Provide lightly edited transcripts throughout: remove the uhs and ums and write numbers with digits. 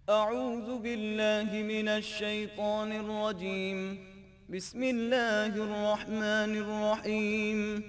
أعوذ بالله من الشيطان الرجيم. بسم الله الرحمن الرحيم.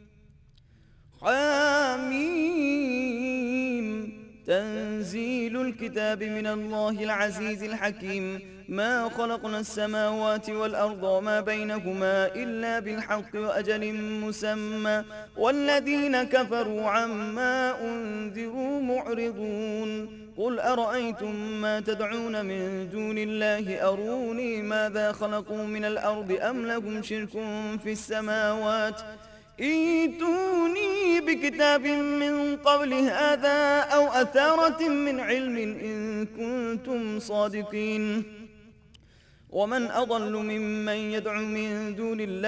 حميم. تنزيل الكتاب من الله العزيز الحكيم. ما خلقنا السماوات والأرض وما بينهما إلا بالحق وأجل مسمى، والذين كفروا عما أنذروا معرضون. قل أرأيتم ما تدعون من دون الله أروني ماذا خلقوا من الأرض أم لهم شرك في السماوات ائتوني بكتاب من قبل هذا أو أثارة من علم إن كنتم صادقين. ومن أضل ممن يدعو من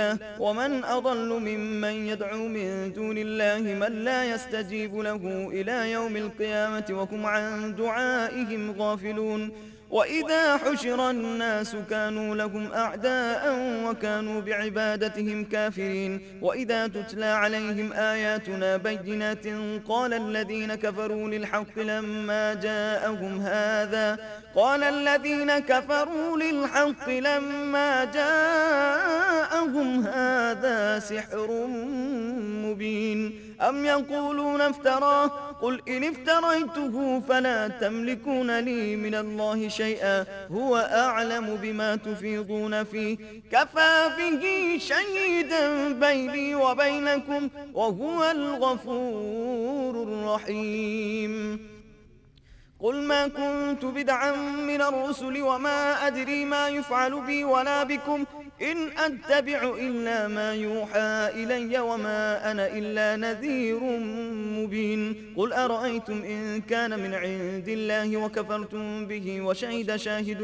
دون الله من لا يستجيب له إلى يوم القيامة وهم عن دعائهم غافلون. وإذا حشر الناس كانوا لهم أعداء وكانوا بعبادتهم كافرين. وإذا تتلى عليهم آياتنا بينات قال الذين كفروا للحق لما جاءهم هذا سحر مبين. أم يقولون افتراه قل إن افتريته فلا تملكون لي من الله شيئا هو أعلم بما تفيضون فيه كفى به شهيدا بيني وبينكم وهو الغفور الرحيم. قل ما كنت بدعا من الرسل وما أدري ما يفعل بي ولا بكم إن أتبع إلا ما يوحى إلي وما أنا إلا نذير مبين. قل أرأيتم إن كان من عند الله وكفرتم به وشهد شاهد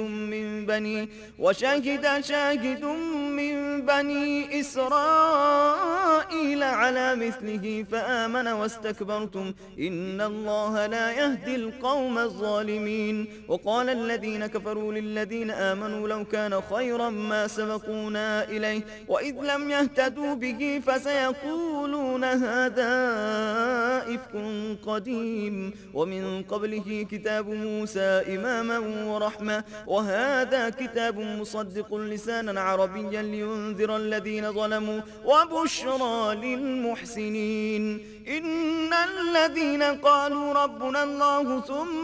من بني إسرائيل على مثله فآمن واستكبرتم إن الله لا يهدي القوم الظالمين. وقال الذين كفروا للذين آمنوا لو كان خيرا ما سبقونا إليه وإذ لم يهتدوا به فسيقولون هذا إفك قديم. ومن قبله كتاب موسى إماما ورحمة وهذا كتاب مصدق لسانا عربيا لينذر الذين ظلموا وبشرى للمحسنين. إن الذين قالوا ربنا الله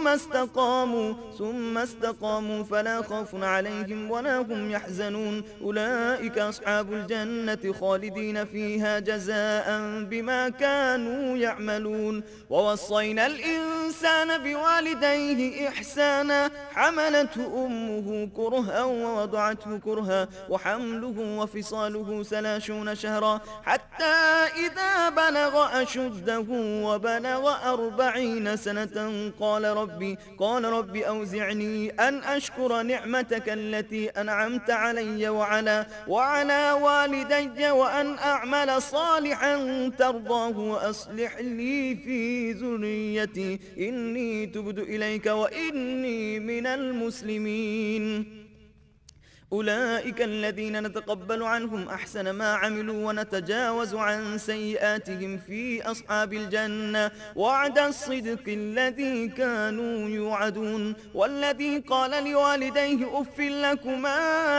ثم استقاموا فلا خوف عليهم ولا هم يحزنون أولئك أصحاب الجنة خالدين فيها جزاء بما كانوا يعملون. ووصينا الإنسان بوالديه إحسانا حملته أمه كرها ووضعته كرها وحمله وفصاله 30 شهرا حتى إذا بلغ أشده وبلغ 40 سنة قال ربي أوزعني أن أشكر نعمتك التي أنعمت علي وعلى والدي وأن أعمل صالحا ترضاه وأصلح لي في ذريتي إني تبت إليك وإني من المسلمين. أولئك الذين نتقبل عنهم أحسن ما عملوا ونتجاوز عن سيئاتهم في أصحاب الجنة وعد الصدق الذي كانوا يوعدون. والذي قال لوالديه أف لكما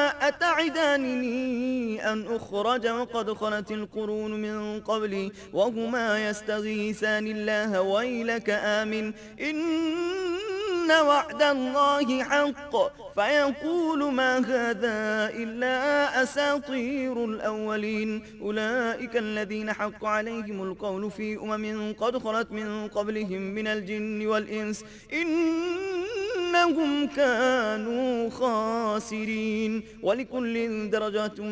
أتعدانني أن أخرج وقد خلت القرون من قبلي وهما يستغيثان الله ويلك آمن إن وعد الله حق فيقول ما هذا إلا أساطير الأولين. أولئك الذين حق عليهم القول في قد خلت من قبلهم من الجن والإنس إنهم كانوا خاسرين. ولكل درجات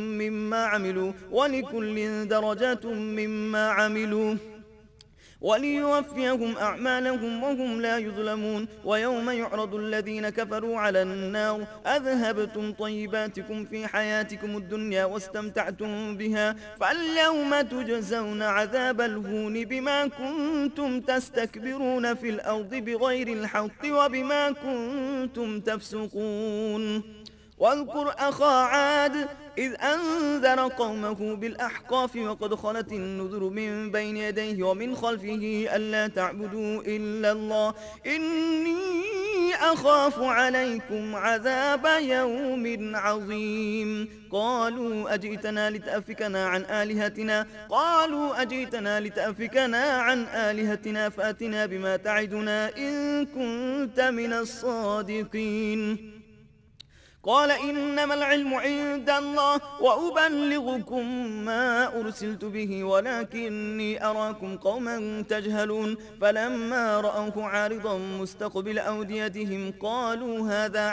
مما عملوا وليوفيهم أعمالهم وهم لا يظلمون. ويوم يعرض الذين كفروا على النار أذهبتم طيباتكم في حياتكم الدنيا واستمتعتم بها فاليوم تجزون عذاب الهون بما كنتم تستكبرون في الأرض بغير الحق وبما كنتم تفسقون. واذكر أخا عاد إذ أنذر قومه بالأحقاف وقد خلت النذر من بين يديه ومن خلفه ألا تعبدوا إلا الله إني إني أخاف عليكم عذاب يوم عظيم. قالوا أجئتنا لتأفكنا عن آلهتنا فأتنا بما تعدنا إن كنت من الصادقين. قال إنما العلم عند الله وأبلغكم ما أرسلت به ولكني أراكم قوما تجهلون. فلما رأوه عارضا مستقبل أوديتهم قالوا هذا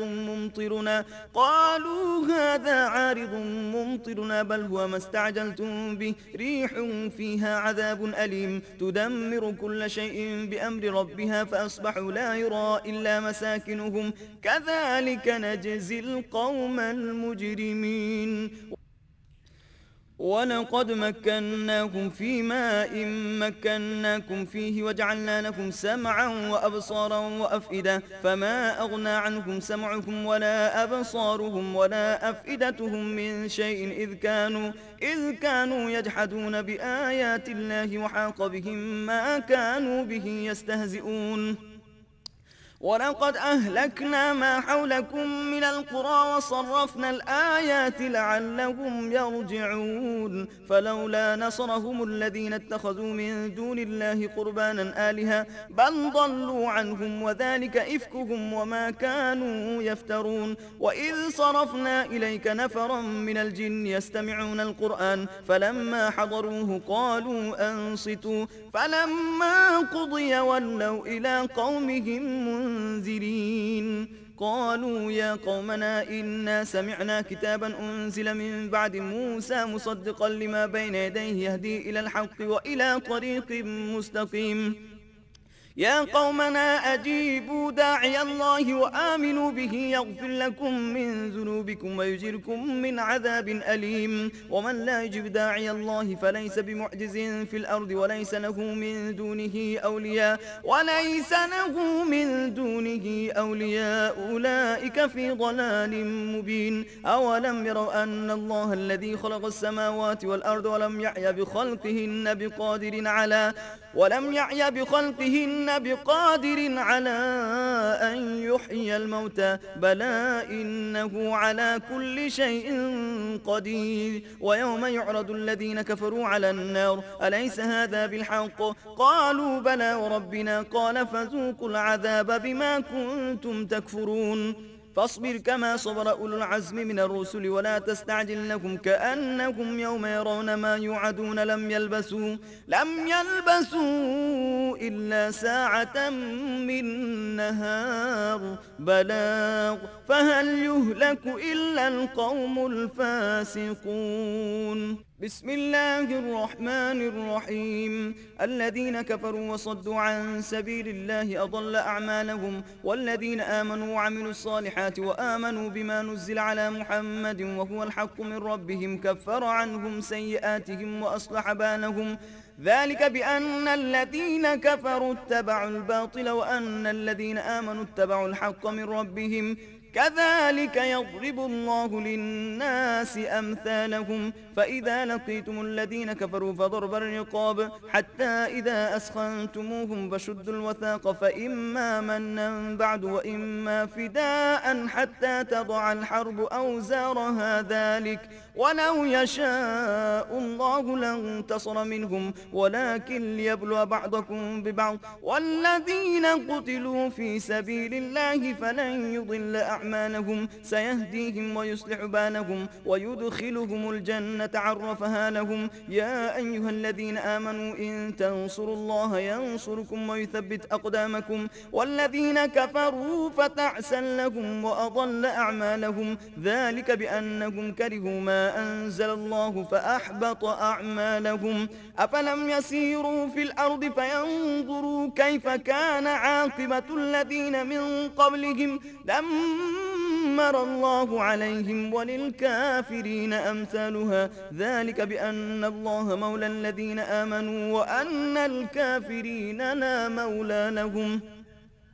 عارض ممطرنا بل هو ما استعجلتم به ريح فيها عذاب أليم تدمر كل شيء بأمر ربها فأصبحوا لا يرى إلا مساكنهم كذلك نجزي القوم المجرمين. ولقد مكناكم في ماء مكناكم فيه وجعلنا لكم سمعا وأبصارا وأفئدة فما أغنى عنكم سمعكم ولا أبصارهم ولا أفئدتهم من شيء إذ كانوا يجحدون بآيات الله وحاق بهم ما كانوا به يستهزئون. ولقد أهلكنا ما حولكم من القرى وصرفنا الآيات لعلهم يرجعون. فلولا نصرهم الذين اتخذوا من دون الله قربانا آلهة بل ضلوا عنهم وذلك إفكهم وما كانوا يفترون. وإذ صرفنا إليك نفرا من الجن يستمعون القرآن فلما حضروه قالوا أنصتوا فلما قضي ولوا إلى قومهم منذرين. قالوا يا قومنا إنا سمعنا كتابا أنزل من بعد موسى مصدقا لما بين يديه يهدي إلى الحق وإلى طريق مستقيم. يا قومنا أجيبوا داعي الله وآمنوا به يغفر لكم من ذنوبكم ويجركم من عذاب أليم. ومن لا يجب داعي الله فليس بمعجز في الأرض وليس له من دونه أولياء أولئك في ضلال مبين. أولم يروا أن الله الذي خلق السماوات والأرض ولم يعي بخلقهن بقادر على أن يحيي الموتى بلى إنه على كل شيء قدير. ويوم يعرض الذين كفروا على النار أليس هذا بالحق قالوا بلى وربنا قال فذوقوا العذاب بما كنتم تكفرون. فاصبر كما صبر أولو العزم من الرسل ولا تستعجل لهم كأنهم يوم يرون ما يوعدون لم يلبثوا إلا ساعة من نهار بلاغ فهل يهلك إلا القوم الفاسقون. بسم الله الرحمن الرحيم. الذين كفروا وصدوا عن سبيل الله أضل أعمالهم والذين آمنوا وعملوا الصالحات وآمنوا بما نزل على محمد وهو الحق من ربهم كفر عنهم سيئاتهم وأصلح بالهم ذلك بأن الذين كفروا اتبعوا الباطل وأن الذين آمنوا اتبعوا الحق من ربهم كذلك يضرب الله للناس أمثالهم. فإذا لقيتم الذين كفروا فضرب الرقاب حتى إذا أسخنتموهم فشدوا الوثاق فإما منا بعد وإما فداء حتى تضع الحرب أوزارها ذلك ولو يشاء الله لانتصر منهم ولكن ليبلو بعضكم ببعض والذين قتلوا في سبيل الله فلن يضل أعمالهم سيهديهم ويصلح بالهم ويدخلهم الجنة عرفها لهم. يا أيها الذين آمنوا إن تنصروا الله ينصركم ويثبت أقدامكم والذين كفروا فتعسا لهم وأضل أعمالهم ذلك بأنهم كرهوا ما أنزل الله فأحبط أعمالهم. أفلم يسيروا في الأرض فينظروا كيف كان عاقبة الذين من قبلهم دمر الله عليهم وللكافرين أمثالها ذلك بأن الله مولى الذين آمنوا وأن الكافرين لا مولى لهم.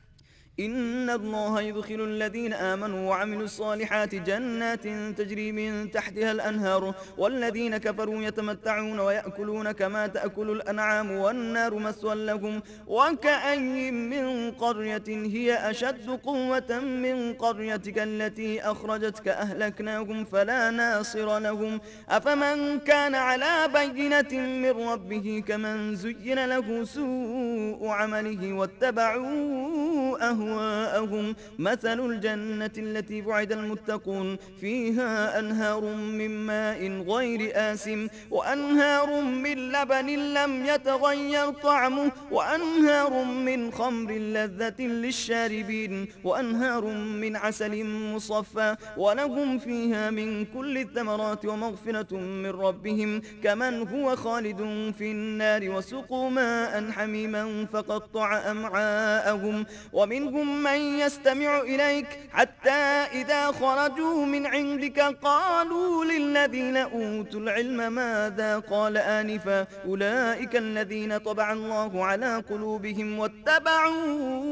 إن الله يدخل الذين آمنوا وعملوا الصالحات جنات تجري من تحتها الأنهار والذين كفروا يتمتعون ويأكلون كما تأكل الأنعام والنار مثوى لهم وكأي من قرية هي أشد قوة من قريتك التي أخرجتك أهلكناهم فلا ناصر لهم أفمن كان على بينة من ربه كمن زين له سوء عمله واتبعوا أهواءهم مثل الجنة التي وعد المتقون فيها أنهار من ماء غير آسن وأنهار من لبن لم يتغير طعمه وأنهار من خمر لذة للشاربين وأنهار من عسل مصفى ولهم فيها من كل الثمرات ومغفرة من ربهم كمن هو خالد في النار وسقوا ماء حميما فقطع أمعاءهم ومنهم من يستمع إليك حتى إذا خرجوا من عندك قالوا للذين أوتوا العلم ماذا قال آنفا أولئك الذين طبع الله على قلوبهم واتبعوا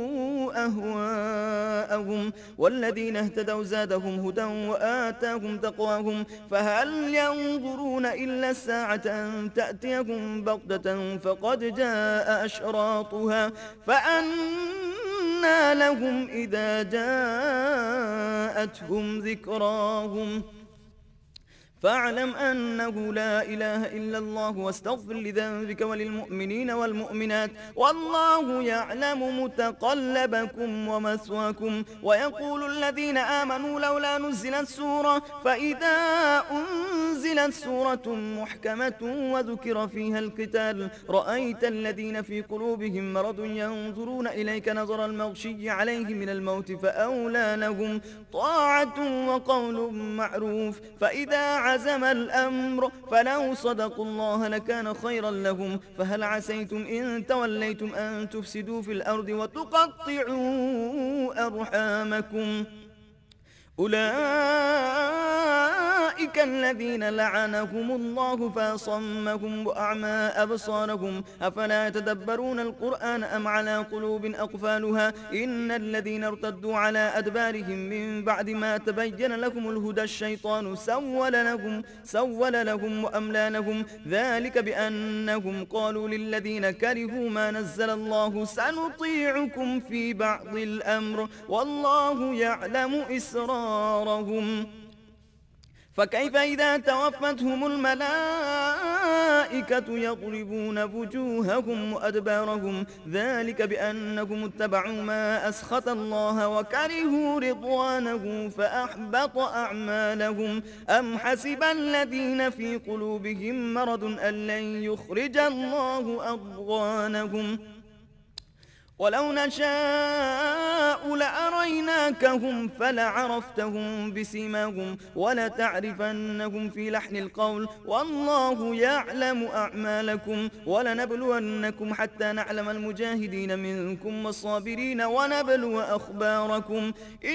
أهواءهم والذين اهتدوا زادهم هدى وآتاهم تقواهم فهل ينظرون إلا الساعة أن تأتيهم بغتة فقد جاء أشراطها فأنى لهم إذا جاءتهم ذكراهم فاعلم أنه لا إله إلا الله واستغفر لذنبك وللمؤمنين والمؤمنات والله يعلم متقلبكم ومثواكم ويقول الذين آمنوا لولا نزلت سورة فإذا أنزلت سورة محكمة وذكر فيها القتال رأيت الذين في قلوبهم مرض ينظرون إليك نظر المغشي عليه من الموت فأولى لهم طاعة وقول معروف فإذا عزم الأمر فلو صدقوا الله لكان خيرا لهم فهل عسيتم إن توليتم أن تفسدوا في الأرض وتقطعوا أرحامكم أولئك الذين لعنهم الله فأصمهم وأعمى أبصارهم أفلا يتدبرون القرآن أم على قلوب أقفالها إن الذين ارتدوا على أدبارهم من بعد ما تبين لهم الهدى الشيطان سول لهم وأملى لهم ذلك بأنهم قالوا للذين كرهوا ما نزل الله سنطيعكم في بعض الأمر والله يعلم إسرارهم فكيف إذا توفتهم الملائكة يضربون وجوههم وأدبارهم ذلك بأنهم اتبعوا ما أسخط الله وكرهوا رضوانه فأحبط أعمالهم أم حسب الذين في قلوبهم مرض أن لن يخرج الله أضغانهم ولو نشاء لأريناكهم فلعرفتهم بسيماهم ولتعرفنهم في لحن القول والله يعلم أعمالكم ولنبلونكم حتى نعلم المجاهدين منكم والصابرين ونبلو أخباركم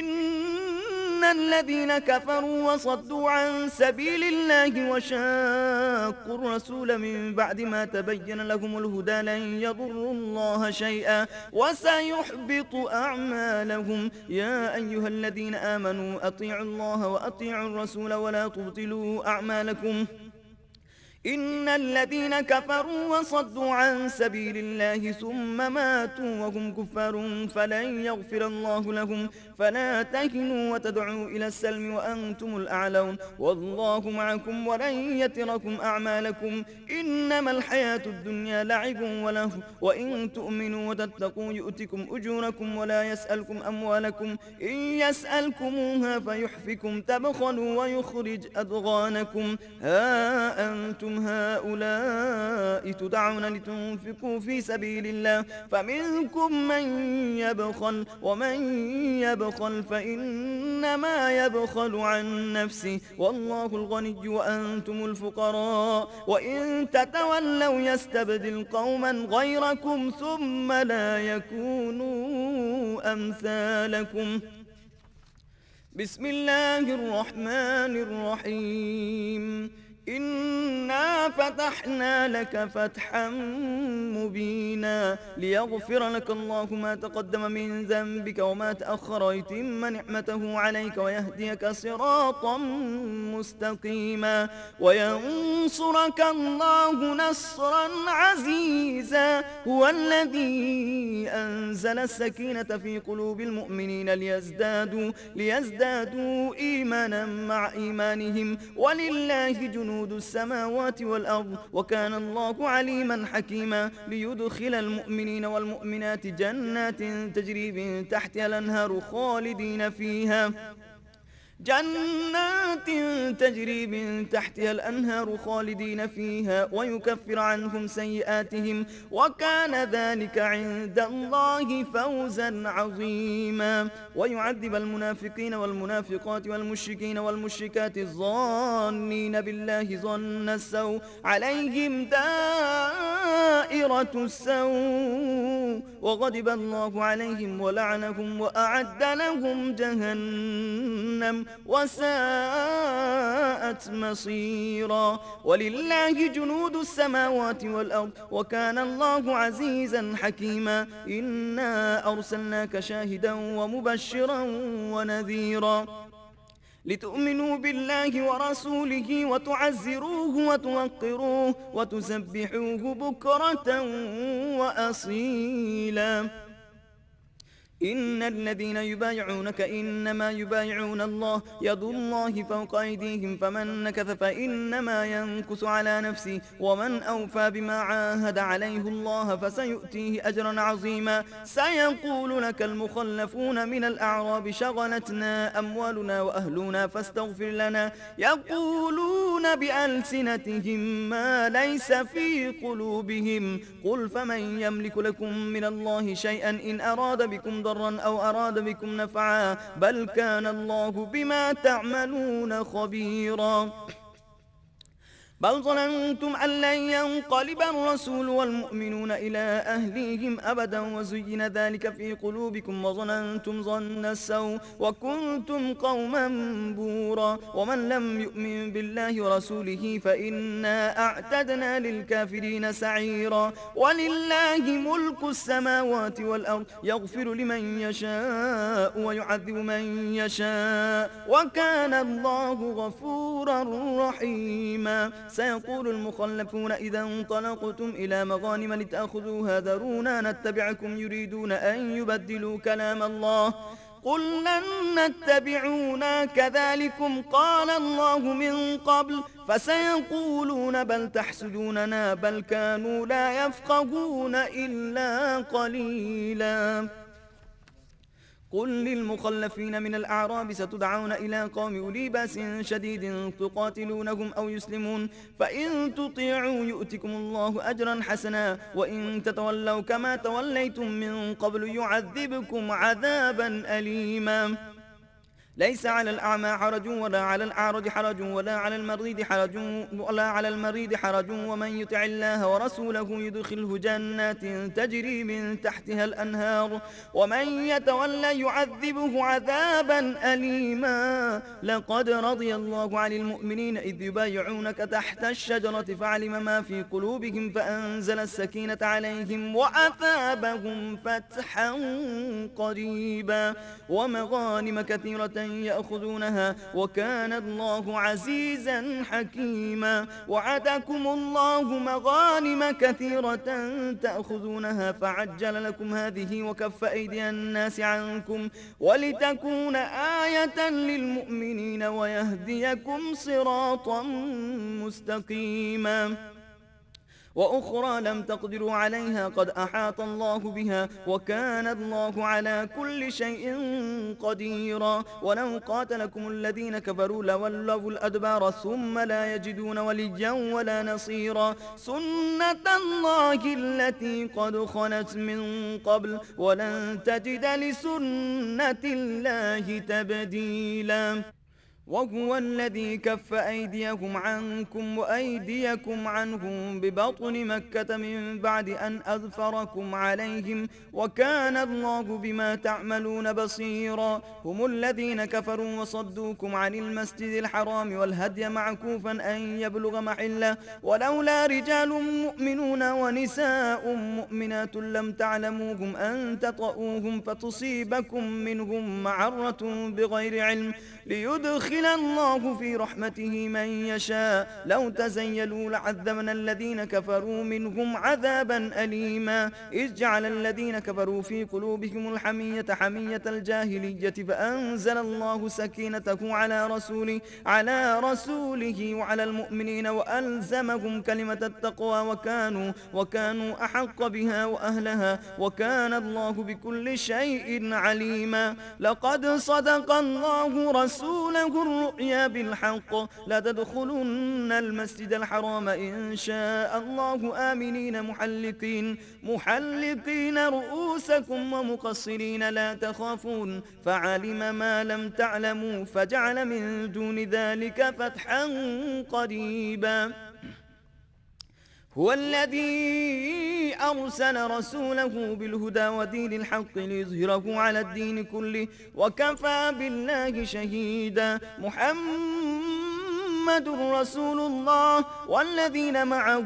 إن الذين كفروا وصدوا عن سبيل الله وشاقوا الرسول من بعد ما تبين لهم الهدى لن يضروا الله شيئا وسيحبط أعمالهم يا أيها الذين آمنوا أطيعوا الله وأطيعوا الرسول ولا تبطلوا أعمالكم إن الذين كفروا وصدوا عن سبيل الله ثم ماتوا وهم كفار فلن يغفر الله لهم فلا تهنوا وتدعوا إلى السلم وأنتم الأعلون والله معكم ولن يتركم أعمالكم إنما الحياة الدنيا لعب وله وإن تؤمنوا وتتقوا يؤتكم أجوركم ولا يسألكم أموالكم إن يسألكموها فيحفكم تبخلوا ويخرج أضغانكم ها أنتم هؤلاء تدعون لتنفقوا في سبيل الله فمنكم من يبخل ومن يبخل فإنما يبخل عن نفسه والله الغني وأنتم الفقراء وإن تتولوا يستبدل قوما غيركم ثم لا يكونوا أمثالكم بسم الله الرحمن الرحيم إنا فتحنا لك فتحا مبينا ليغفر لك الله ما تقدم من ذنبك وما تأخر ويتم نعمته عليك ويهديك صراطا مستقيما وينصرك الله نصرا عزيزا هو الذي أنزل السكينة في قلوب المؤمنين ليزدادوا إيمانا مع إيمانهم ولله جنود السماوات والأرض وكان الله عليما حكيما ليدخل المؤمنين والمؤمنات جنات تجري من تحتها الأنهار خالدين فيها ويكفر عنهم سيئاتهم وكان ذلك عند الله فوزا عظيما ويعذب المنافقين والمنافقات والمشركين والمشركات الظانين بالله ظن السوء عليهم دائرة السوء وغضب الله عليهم ولعنهم وأعد لهم جهنم وساءت مصيرا ولله جنود السماوات والأرض وكان الله عزيزا حكيما إنا أرسلناك شاهدا ومبشرا ونذيرا لتؤمنوا بالله ورسوله وتعزروه وتوقروه وتسبحوه بكرة وأصيلا إن الذين يبايعونك إنما يبايعون الله يد الله فوق أيديهم فمن نكث فإنما ينكث على نفسه ومن أوفى بما عاهد عليه الله فسيؤتيه أجرا عظيما سيقول لك المخلفون من الأعراب شغلتنا أموالنا وأهلنا فاستغفر لنا يقولون بألسنتهم ما ليس في قلوبهم قل فمن يملك لكم من الله شيئا إن أراد بكم ضرا أو أراد بكم نفعا بل كان الله بما تعملون خبيرا بل ظننتم أن لن ينقلب الرسول والمؤمنون إلى أهليهم أبدا وزين ذلك في قلوبكم وظننتم ظن السوء وكنتم قوما بورا ومن لم يؤمن بالله ورسوله فإنا أعتدنا للكافرين سعيرا ولله ملك السماوات والأرض يغفر لمن يشاء ويعذب من يشاء وكان الله غفورا رحيما سيقول المخلفون إذا انطلقتم إلى مغانم لتأخذوها ذرونا نتبعكم يريدون أن يبدلوا كلام الله قل لن نتبعونا كذلكم قال الله من قبل فسيقولون بل تحسدوننا بل كانوا لا يفقهون إلا قليلا قل للمخلفين من الأعراب ستدعون إلى قوم أولي بأس شديد تقاتلونهم أو يسلمون فإن تطيعوا يؤتكم الله أجرا حسنا وإن تتولوا كما توليتم من قبل يعذبكم عذابا أليما ليس على الأعمى حرج ولا على الأعرج حرج ولا على المريض حرج ومن يطع الله ورسوله يدخله جنات تجري من تحتها الأنهار ومن يتولى يعذبه عذابا أليما لقد رضي الله عن المؤمنين إذ يبايعونك تحت الشجرة فعلم ما في قلوبهم فأنزل السكينة عليهم وأثابهم فتحا قريبا ومغانم كثيرة يأخذونها وكان الله عزيزا حكيما وعدكم الله مغانم كثيرة تأخذونها فعجل لكم هذه وكف أيدي الناس عنكم ولتكون آية للمؤمنين ويهديكم صراطا مستقيما وأخرى لم تقدروا عليها قد أحاط الله بها وكان الله على كل شيء قديرا ولو قاتلكم الذين كفروا لولوا الأدبار ثم لا يجدون وليا ولا نصيرا سنة الله التي قد خلت من قبل ولن تجد لسنة الله تبديلا وهو الذي كف أيديهم عنكم وأيديكم عنهم ببطن مكة من بعد أن أظفركم عليهم وكان الله بما تعملون بصيرا. هم الذين كفروا وصدوكم عن المسجد الحرام والهدي معكوفا أن يبلغ محله ولولا رجال مؤمنون ونساء مؤمنات لم تعلموهم أن تطؤوهم فتصيبكم منهم معرة بغير علم ليدخل الله في رحمته من يشاء. لو تزيلوا لعذبنا الذين كفروا منهم عذابا أليما. إذ جعل الذين كفروا في قلوبهم الحمية حمية الجاهلية فأنزل الله سكينته على رسوله وعلى المؤمنين وألزمهم كلمة التقوى وكانوا أحق بها وأهلها وكان الله بكل شيء عليما. لقد صدق الله رسوله الرؤيا بالحق لتدخلن المسجد الحرام إن شاء الله آمنين محلقين رؤوسكم ومقصرين لا تخافون فعلم ما لم تعلموا فجعل من دون ذلك فتحا قريبا. هو الذي أرسل رسوله بالهدى ودين الحق ليظهره على الدين كله وكفى بالله شهيدا. محمد رسول الله والذين معه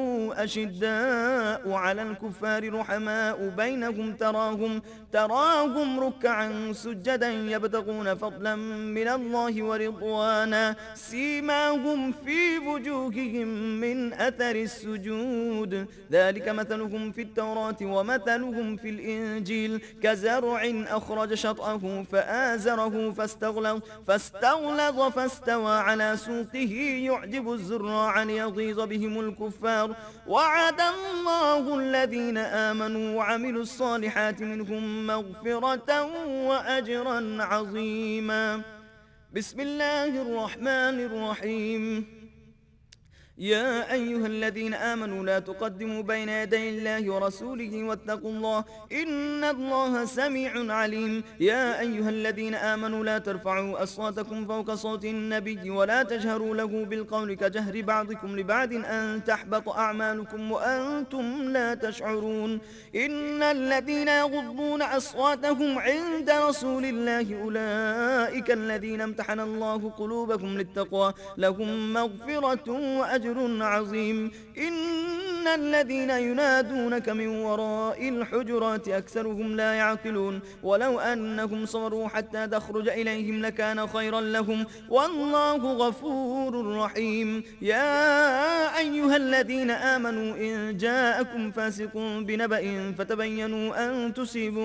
أشداء على الكفار رحماء بينهم تراهم ركعا سجدا يبتغون فضلا من الله ورضوانا سيماهم في وجوههم من أثر السجود ذلك مثلهم في التوراة ومثلهم في الإنجيل كزرع أخرج شطأه فآزره فاستغلظ فاستوى على سوقه يعجب الزراع ليغيظ بهم الكفار. وعد الله الذين آمنوا وعملوا الصالحات منهم مغفرة وأجرا عظيما. بسم الله الرحمن الرحيم. يا أيها الذين آمنوا لا تقدموا بين يدي الله ورسوله واتقوا الله إن الله سميع عليم. يا أيها الذين آمنوا لا ترفعوا أصواتكم فوق صوت النبي ولا تجهروا له بالقول كجهر بعضكم لبعض أن تحبط أعمالكم وأنتم لا تشعرون. إن الذين يغضون أصواتهم عند رسول الله أولئك الذين امتحن الله قلوبهم للتقوى لهم مغفرة وأجر عظيم. إن الذين ينادونك من وراء الحجرات أكثرهم لا يعقلون ولو أنهم صبروا حتى تخرج إليهم لكان خيرا لهم والله غفور رحيم. يا أيها الذين آمنوا إن جاءكم فاسق بنبأ فتبينوا أن تصيبوا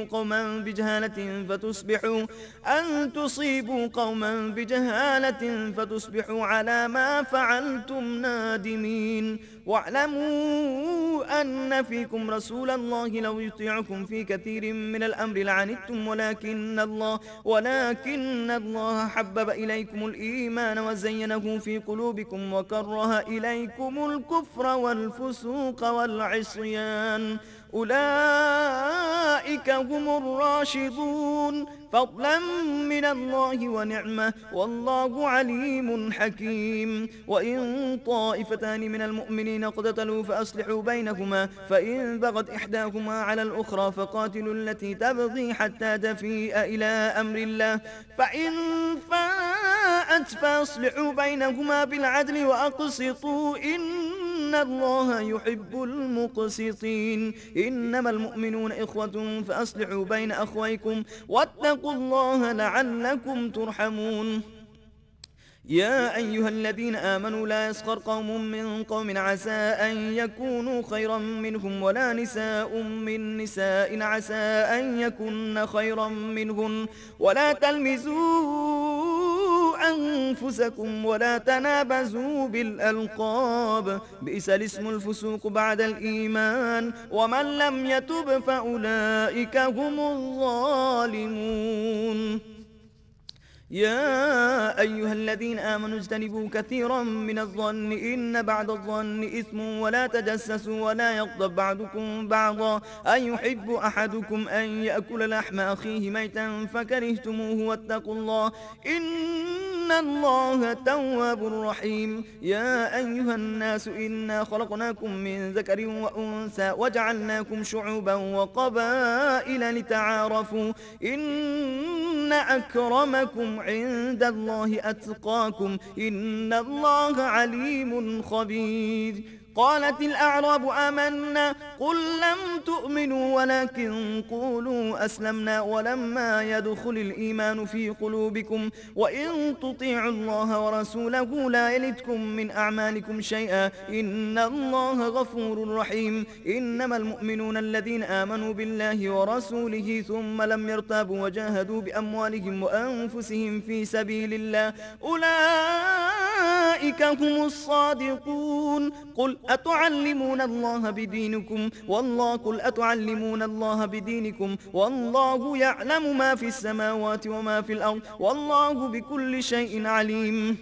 قوما بجهالة فتصبحوا على ما فعلتم نادمين. واعلموا أن فيكم رسول الله لو يطيعكم في كثير من الأمر لعنتم ولكن الله حبب إليكم الإيمان وزينه في قلوبكم وكره إليكم الكفر والفسوق والعصيان أولئك هم الراشدون فضلا من الله ونعمة والله عليم حكيم. وإن طائفتان من المؤمنين اقتتلوا فأصلحوا بينهما فإن بغت إحداهما على الأخرى فقاتلوا التي تبغي حتى تفيء إلى أمر الله فإن فاءت فأصلحوا بينهما بالعدل وأقسطوا إن الله يحب المقسطين. إنما المؤمنون إخوة فأصلحوا بين أخويكم واتقوا الله لعلكم ترحمون. يا أيها الذين آمنوا لا يسخر قوم من قوم عسى أن يكونوا خيرا منهم ولا نساء من نساء عسى أن يكن خيرا منهن ولا تلمزوا أنفسكم ولا تنابزوا بالألقاب بئس الاسم الفسوق بعد الإيمان ومن لم يتب فأولئك هم الظالمون. يا أيها الذين آمنوا اجتنبوا كثيرا من الظن إن بعد الظن إثم ولا تجسسوا ولا يغضب بعضكم بعضا أن يحب أحدكم أن يأكل لحم أخيه ميتا فكرهتموه واتقوا الله إن الله تواب رحيم. يا أيها الناس إنا خلقناكم من ذكر وأنثى وجعلناكم شعوبا وقبائل لتعارفوا إن أكرمكم عند الله أتقاكم إن الله عليم خبير. قالت الأعراب آمنا قل لم تؤمنوا ولكن قولوا أسلمنا ولما يدخل الإيمان في قلوبكم وإن تطيعوا الله ورسوله لا يلتكم من أعمالكم شيئا إن الله غفور رحيم. إنما المؤمنون الذين آمنوا بالله ورسوله ثم لم يرتابوا وجاهدوا بأموالهم وأنفسهم في سبيل الله أولئك هم الصادقون. قل أتعلمون الله بدينكم والله يعلم ما في السماوات وما في الأرض والله بكل شيء عليم.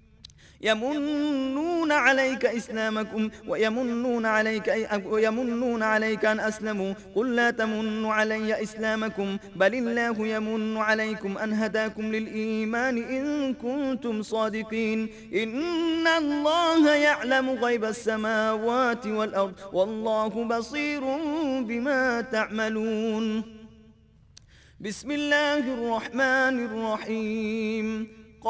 يمنون عليك إسلامكم ويمنون عليك أن أسلموا قل لا تمنوا علي إسلامكم بل الله يمن عليكم أن هداكم للإيمان إن كنتم صادقين. إن الله يعلم غيب السماوات والأرض والله بصير بما تعملون. بسم الله الرحمن الرحيم.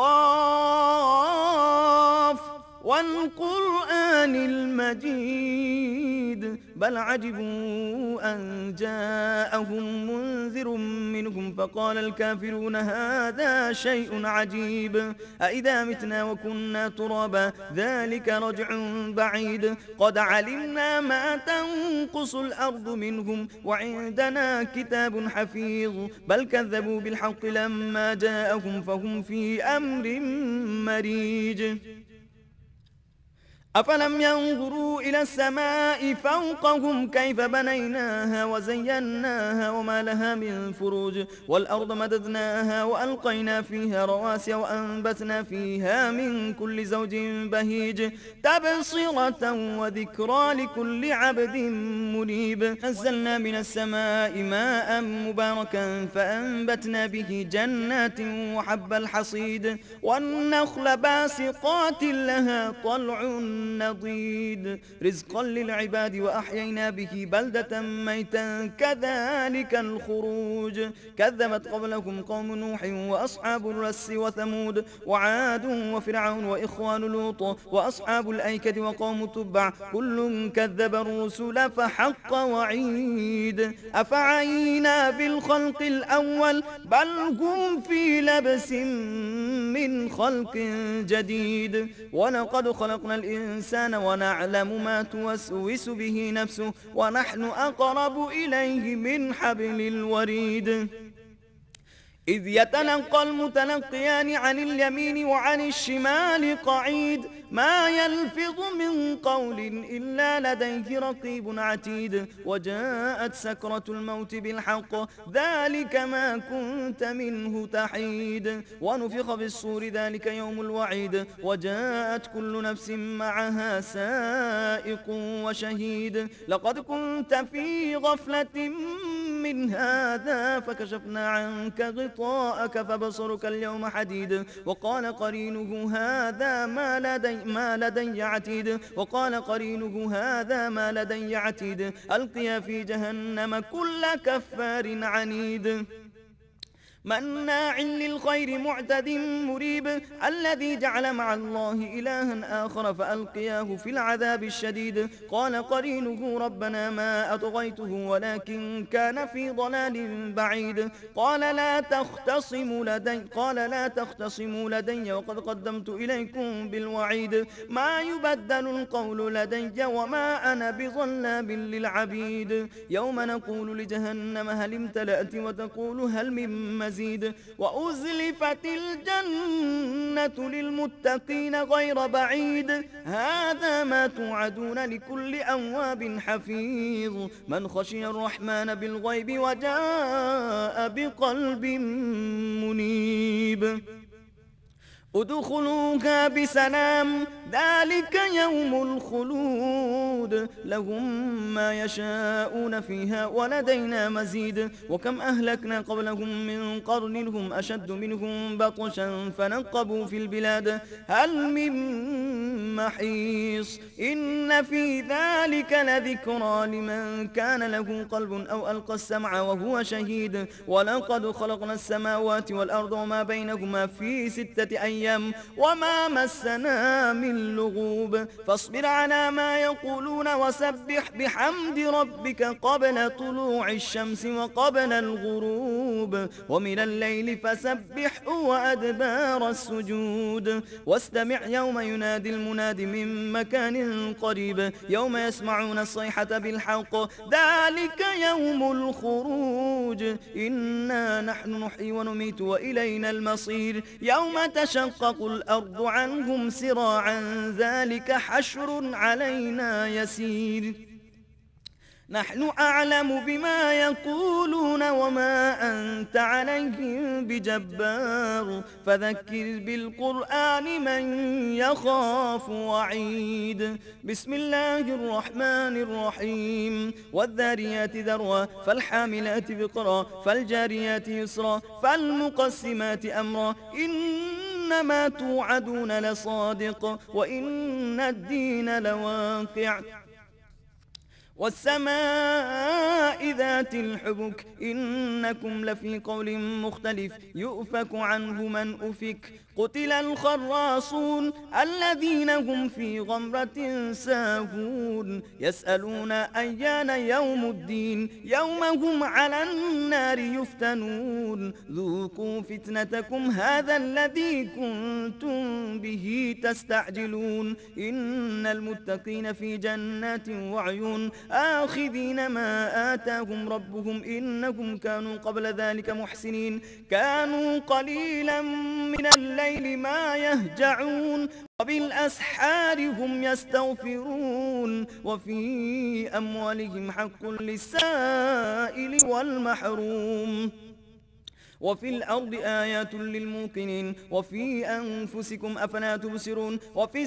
قاف والقرآن المجيد بل عجبوا أن جاءهم منذر منهم فقال الكافرون هذا شيء عجيب أإذا متنا وكنا ترابا ذلك رجع بعيد قد علمنا ما تنقص الأرض منهم وعندنا كتاب حفيظ بل كذبوا بالحق لما جاءهم فهم في أمر مريج. أفلم ينظروا إلى السماء فوقهم كيف بنيناها وزيناها وما لها من فروج والأرض مددناها وألقينا فيها رواسي وأنبتنا فيها من كل زوج بهيج تبصرة وذكرى لكل عبد منيب. نزلنا من السماء ماء مباركا فأنبتنا به جنات وحب الحصيد والنخل باسقات لها طلع نضيد رزقا للعباد وأحيينا به بلدة ميتا كذلك الخروج. كذبت قبلكم قوم نوح وأصحاب الرس وثمود وعاد وفرعون وإخوان لوط وأصحاب الأيكة وقوم تبع كل كذب الرسل فحق وعيد. أفعينا بالخلق الأول بل هم في لبس من خلق جديد ولقد خلقنا الإنسان ونعلم ما توسوس به نفسه ونحن أقرب إليه من حبل الوريد. إذ يتلقى المتلقيان عن اليمين وعن الشمال قعيد ما يلفظ من قول إلا لديه رقيب عتيد وجاءت سكرة الموت بالحق ذلك ما كنت منه تحيد ونفخ في الصور ذلك يوم الوعيد وجاءت كل نفس معها سائق وشهيد. لقد كنت في غفلة من هذا فكشفنا عنك غطاءك فبصرك اليوم حديد وقال قرينه هذا ما لدي عتيد وقال قرينه هذا ما لدي عتيد ألقيا في جهنم كل كفار عنيد مناع للخير معتد مريب الذي جعل مع الله إلها آخر فألقياه في العذاب الشديد. قال قرينه ربنا ما أطغيته ولكن كان في ضلال بعيد قال لا تختصموا لدي وقد قدمت إليكم بالوعيد ما يبدل القول لدي وما أنا بظلام للعبيد. يوم نقول لجهنم هل امتلأت وتقول هل من مزيد وأزلفت الجنة للمتقين غير بعيد هذا ما توعدون لكل أواب حفيظ من خشي الرحمن بالغيب وجاء بقلب منيب ادخلوها بسلام ذلك يوم الخلود لهم ما يشاءون فيها ولدينا مزيد وكم أهلكنا قبلهم من قرن هم أشد منهم بطشا فنقبوا في البلاد هل من محيص إن في ذلك لذكرى لمن كان له قلب أو ألقى السمع وهو شهيد ولقد خلقنا السماوات والأرض وما بينهما في 6 أيام وما مسنا من لغوب فاصبر على ما يقولون وسبح بحمد ربك قبل طلوع الشمس وقبل الغروب ومن الليل فسبح وأدبار السجود واستمع يوم ينادي المناد من مكان قريب يوم يسمعون الصيحة بالحق ذلك يوم الخروج إنا نحن نحيي ونميت وإلينا المصير يوم تشقق الأرض عنهم سراعا ذلك حشر علينا يسير نحن أعلم بما يقولون وما أنت عليهم بجبار فذكر بالقرآن من يخاف وعيد بسم الله الرحمن الرحيم والذاريات ذروا فالحاملات بقرا فالجاريات يسرا فالمقسمات أمرا إنما توعدون لصادق وإن الدين لواقع والسماء ذات الحبك إنكم لفي قول مختلف يؤفك عنه من أفك قتل الخراصون الذين هم في غمرة ساهون يسألون أيان يوم الدين يوم هم على النار يفتنون ذوقوا فتنتكم هذا الذي كنتم به تستعجلون إن المتقين في جنات وعيون آخذين ما آتاهم ربهم إنهم كانوا قبل ذلك محسنين كانوا قليلا من الليل ما يهجعون وبالأسحار هم يستغفرون وفي أموالهم حق للسائل والمحروم وفي الأرض آيات للموقنين وفي أنفسكم أفلا تبصرون وفي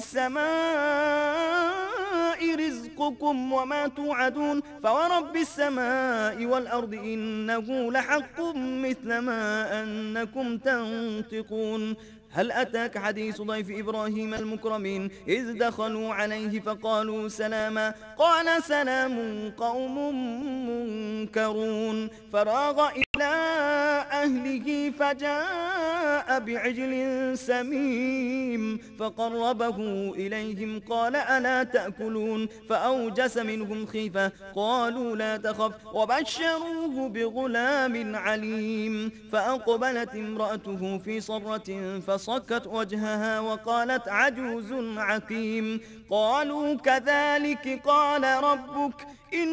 السماء رزقكم وما توعدون فورب السماء والأرض إنه لحق مثل ما أنكم تنطقون هل أتاك حديث ضيف إبراهيم المكرمين إذ دخلوا عليه فقالوا سلاما قال سلام قوم منكرون فراغ إلى أهله فجاء بعجل سميم فقربه إليهم قال ألا تأكلون فأوجس منهم خيفة قالوا لا تخف وبشروه بغلام عليم فأقبلت امرأته في صرة فصكت وجهها وقالت عجوز عقيم قالوا كذلك قال ربك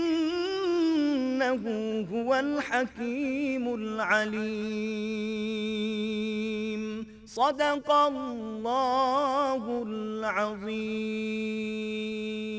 إنه هو الحكيم العليم صدق الله العظيم.